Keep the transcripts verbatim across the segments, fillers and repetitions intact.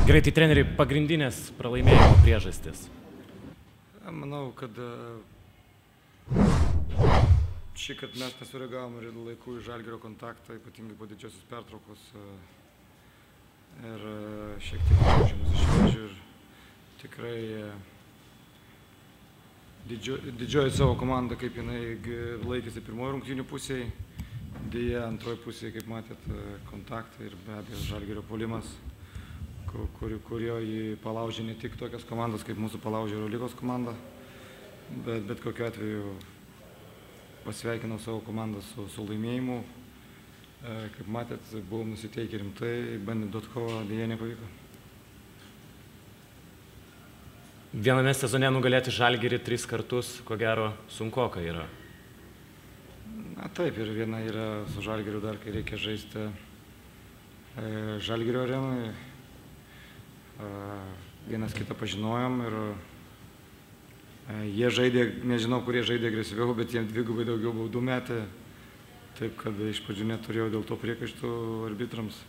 Gerai, tai treneriai, pagrindinės pralaimėjimo priežastis. Manau, kad šį kartą mes nesureagavom ir laiku į Žalgirio kontaktą, ypatingai po didžiosios pertraukos. Ir šiek tiek užėmus iš vėžių ir tikrai didžio, didžioji savo komanda, kaip jinai laikėsi pirmojo rungtynių pusėje. Deja, antroji pusėje, kaip matėt, kontaktai ir be abejo Žalgirio puolimas, kur, kurio jį palaužė ne tik tokias komandas, kaip mūsų palaužė Eurolygos komanda, bet bet kokiu atveju pasveikinau savo komandą su, su laimėjimu. Kaip matėt, buvom nusiteikę rimtai, bandėm duoti kovą, dėja nepavyko. Viename sezone nugalėti Žalgirį tris kartus, ko gero, sunkoka yra. Na taip, ir viena yra su Žalgiriu dar, kai reikia žaisti Žalgirio arenoje. Vienas kitą pažinojom ir jie žaidė, nežinau, kurie žaidė agresyviau, bet jiems dvigubai daugiau baudų metė. Taip, kad iš pradžių neturėjau dėl to priekaištų arbitrams.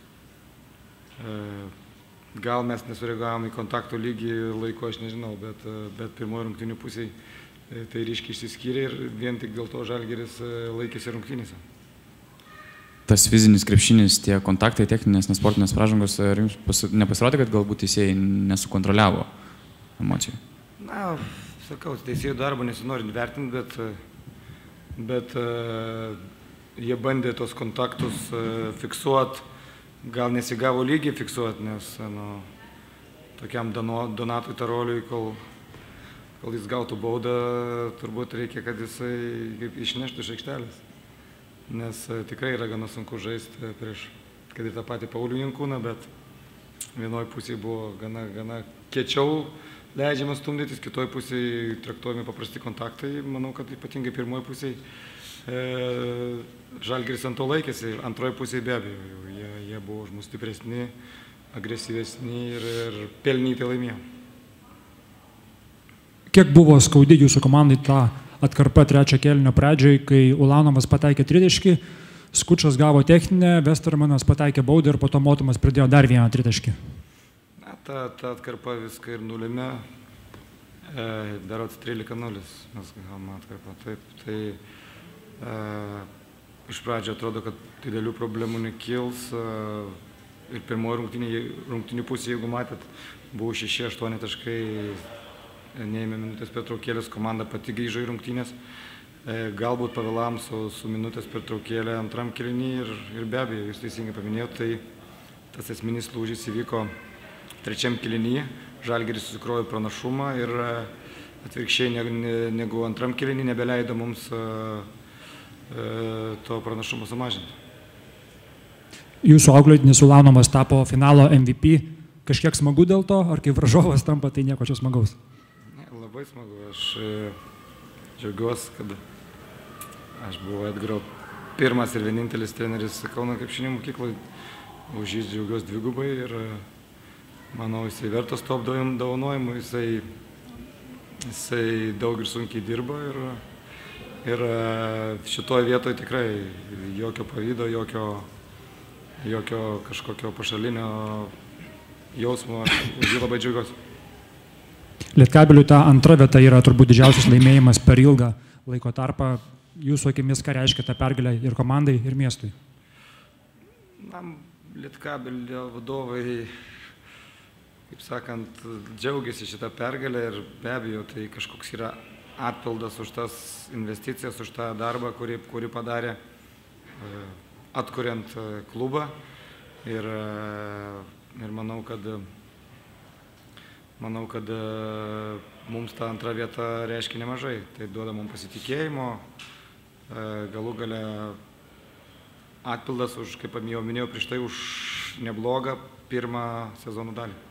Gal mes nesureagavom į kontakto lygį laiko, aš nežinau, bet, bet pirmojo rungtynių pusėje tai ryškiai išsiskyrė ir vien tik dėl to Žalgiris laikėsi rungtynėse. Tas fizinis krepšinis, tie kontaktai, techninės, nesportinės pražangos, ar jums nepasirodė, kad galbūt teisėjai nesukontroliavo emocijų? Na, sakau, teisėjų darbo nesinori vertinti, bet, bet jie bandė tos kontaktus fiksuoti, gal nesigavo lygiai fiksuoti, nes nu, tokiam Donatui Taroliui, kol, kol jis gautų baudą, turbūt reikia, kad jisai išneštų iš aikštelės. Nes tikrai yra gana sunku žaisti prieš, kad ir tą patį Paulių Jankūną, bet vienoj pusėje buvo gana, gana kiečiau leidžiama stumdytis, kitoj pusėje traktuojami paprasti kontaktai. Manau, kad ypatingai pirmoji pusėje e, Žalgiris ant to laikėsi, antroji pusėje be abejo. Jie, jie buvo už mus stipresni, agresyvesni ir, ir pelnytai laimėjo. Kiek buvo skaudi jūsų komandai tą atkarpa trečio kėlinio pradžioj, kai Ulanovas pataikė tritaškį, Skučas gavo techninę, Vestermanas pataikė baudą ir po to Motumas pridėjo dar vieną tritaškį? Na, ta, ta atkarpa viską ir nulėmė. E, Darots trylika nulis mes gavome atkarpą. Taip, tai e, iš pradžio atrodo, kad didelių problemų nekils. E, ir pirmoji rungtynių, rungtynių pusė, jeigu matėt, buvo šeši aštuoni taškai. Neėmė minutės pertraukėlės, komanda pati grįžo į rungtynės. Galbūt pavėlavom su, su minutės pertraukėlė antram kėliny ir, ir be abejo, jūs teisingai paminėjot, tai tas esminis lūžis įvyko trečiam kėliny. Žalgiris susikrovė pranašumą ir atvirkščiai negu antram kėliny nebeleido mums to pranašumo sumažinti. Jūsų auklėtinis Ulanovas tapo finalo M V P. Kažkiek smagu dėl to, ar kai varžovas tampa, tai nieko čia smagaus? Labai smagu. Aš džiaugiuosi, kad aš buvau Edgaro pirmas ir vienintelis treneris Kauno krepšinio mokykloje. Už jį džiaugiuosi dvigubai ir manau, jisai vertas to apdovanojimų. Jisai, jisai daug ir sunkiai dirba ir, ir šitoje vietoje tikrai jokio pavydo, jokio, jokio kažkokio pašalinio jausmo. Už jį labai džiaugiuosi. Lietkabeliui ta antra vieta yra turbūt didžiausias laimėjimas per ilgą laiko tarpą. Jūsų akimis, ką reiškia ta pergalė ir komandai, ir miestui? Na, Lietkabelio vadovai, kaip sakant, džiaugiasi šitą pergalę ir be abejo, tai kažkoks yra atpildas už tas investicijas, už tą darbą, kurį, kurį padarė atkuriant klubą. Ir, ir manau, kad Manau, kad mums ta antra vieta reiškia nemažai. Tai duoda mums pasitikėjimo, galų gale atpildas už, kaip jau minėjau prieš tai, už neblogą pirmą sezono dalį.